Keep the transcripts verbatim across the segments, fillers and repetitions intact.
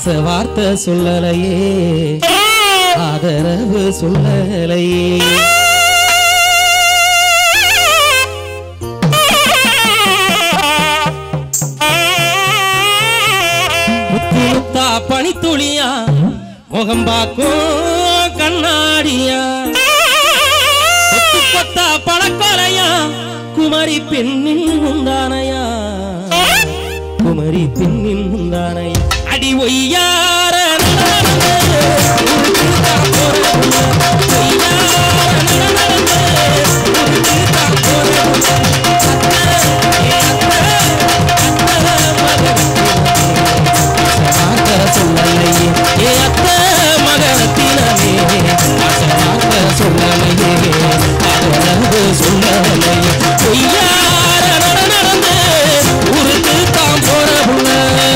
ஆசை வார்த்தை சொல்லலையே ஆதரவு சொல்லலையே முத்துமுத்தா பனித்துளியா முகம் பார்க்கும் கண்ணாடியா கொத்தா பழக்கொலையா குமரி பெண்ணின் முந்தானையா குமரி பெண்ணின் முந்தானையா அடி ஒய்யார சொல்லலையே ஏ அத்த மகரத்தினமே சொல்லலையே அதனது சொல்லலையே பொய்யார நடந்து ஊருக்கு தான் போற புள்ள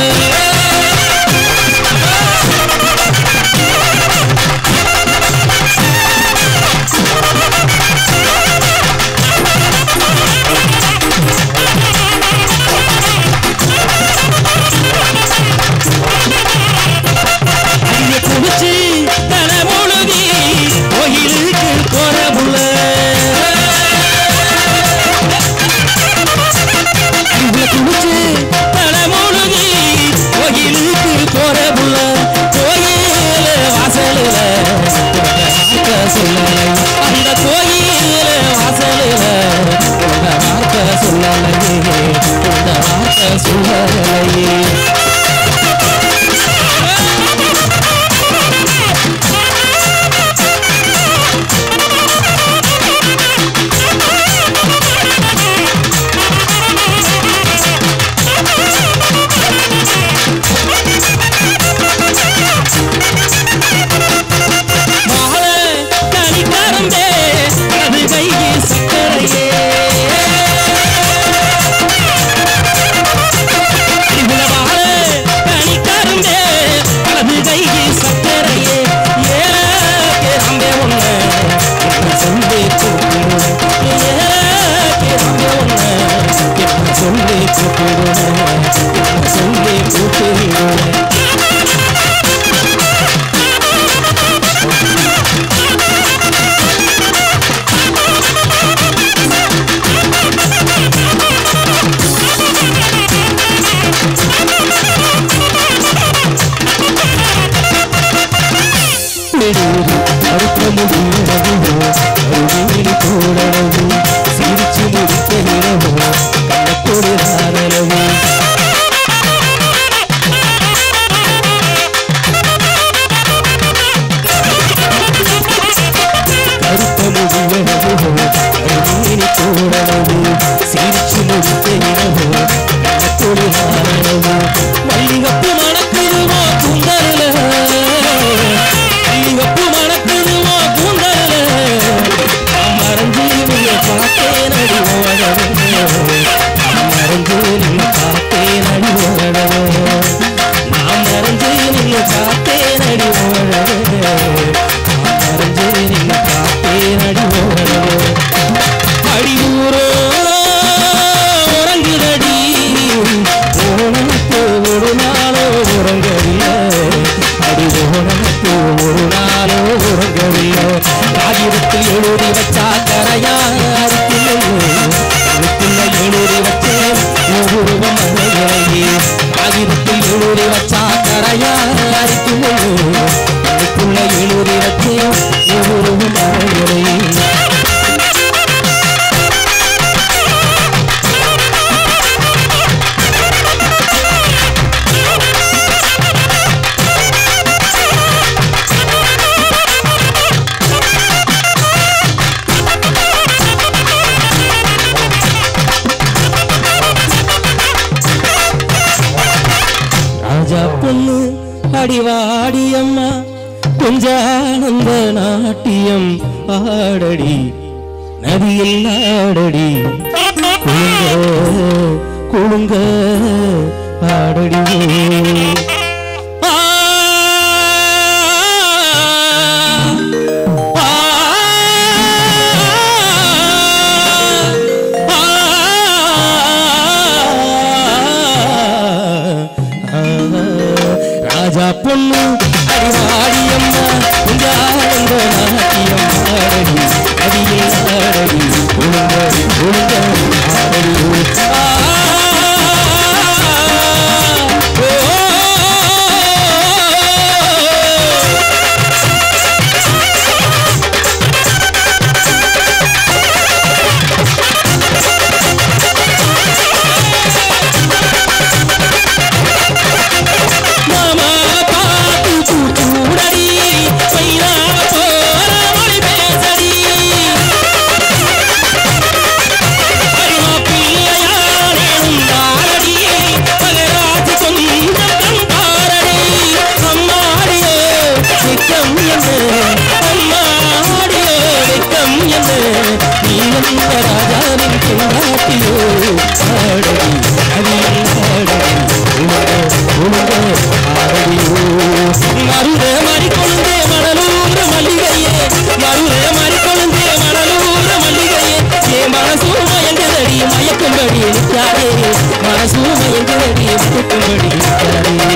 அந்த கோயில் வாசலில உங்க வார்த்தை சொல்லலையே உங்க வார்த்தை சொல்லலையே சிரிச்சு முடித்த இரவோ கண்ணத்தோடு ஆரலவோ கருத்த முடிவனவோ கருமீனி தோடனவோ சிரிச்சு முடித்த இரவோ கண்ணத்தோடு ஆரலவோ மல்லிகப்பு மணக்குதுவோ குந்தரல மல்லிகப்பு மணக்குதுவோ குந்தரல மறந்து நீங்க பார்த்தேன் அடி ஓடவே நான் மறந்து நீங்க பார்த்தேன் அடி ஓடவே நான் மறந்து நீங்க பார்த்தேன் அடி ஓடவே நான் மறந்து நீங்க பார்த்தேன் அடி ஓடவே அடி ஊரோ உறங்குதடி ஓணத்து ஒரு நாளோ உறங்கவில்லை அடி ஓணத்து ஒரு நாளோ உறங்கவில்லை காகிதத்தில் எழுதி வச்சா கரையா எழுதி வச்சேன் ஒருவம் மனையே காகிதத்தில் எழுதி வச்சா கரையா அரிக்குள்ள எழுதி வச்சேன் ஒருவம் மனையே பொண்ணு அடிவாடி அம்மா கொஞ்சானந்த நாட்டியம் ஆடடி நதியில் ஆடடி குழுங்க குழுங்க ஆடடி ராஜா வந்த ராஜாவின் பெண்டாட்டியோ ஆடடி நதியில் ஆடடி உலக உலக ஆடடியோ மருத மாறி கொழுந்தே மணலூர் மல்லிகையே மருத மாறி கொழுந்தே மணலூர் மல்லிகையே ஏ மனசு மயங்குதடி மயக்கும்படி நிற்காதே மனசு மயங்குதடி மயக்கும்படி நிற்காதே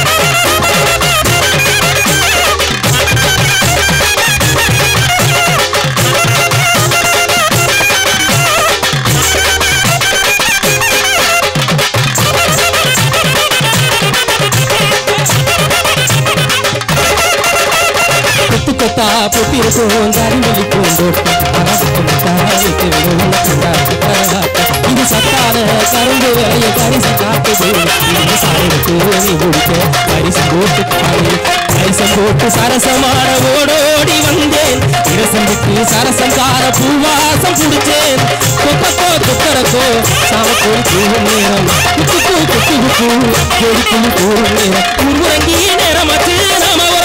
கொத்தா பொத்திருக்கும் கரிமொழி பூந்தோட்டம் இது சத்தான கரும்பு விளைய கரிசம் காட்டுது சாருக்கு நீ குடிக்க கரிசம் போட்டு கரிசம் போட்டு சரசமான ஓடோடி வந்தேன் இரசம் விட்டு சரசம் கார பூவாசம் குடிச்சேன் கொக்கோ கொக்கரக்கோ சாமக்கோடி கூறும் நேரம் குக்கு குக்கு குக்கு ஜோடி குழு கூறும் நேரம் உருவங்கி நேரமாச்சு நாம